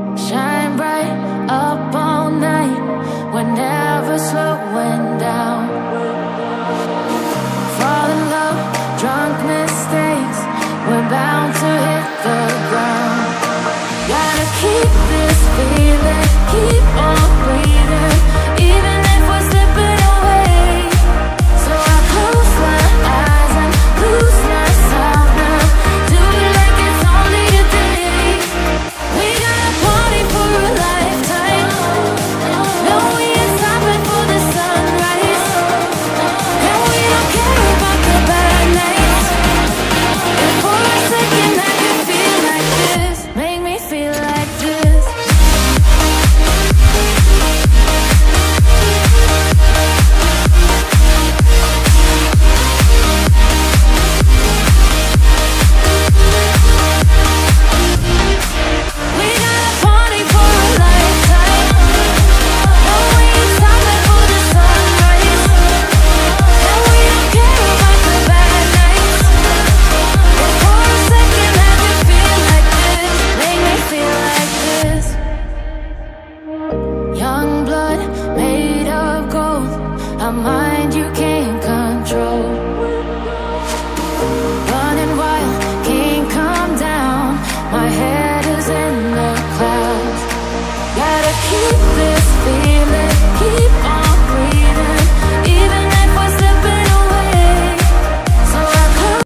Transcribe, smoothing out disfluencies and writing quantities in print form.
Shine bright up all night, we're never slowing down. Fall in love, drunk mistakes, we're bound to hit the ground. Gotta keep this feeling, keep on breathing, even if we're slipping away. So I close my eyes and lose myself now. Do it like it's only a day. We got a party for a lifetime. No, we ain't stopping for the sunrise. And we don't care about the bad nights. And for a second I can feel like this. Make me feel like this. We got a party for a lifetime. No, we ain't stopping for the sunrise. And we don't care about the bad nights. And for a second I can feel like this. Make me feel like this. Young blood made of gold, a mind you can't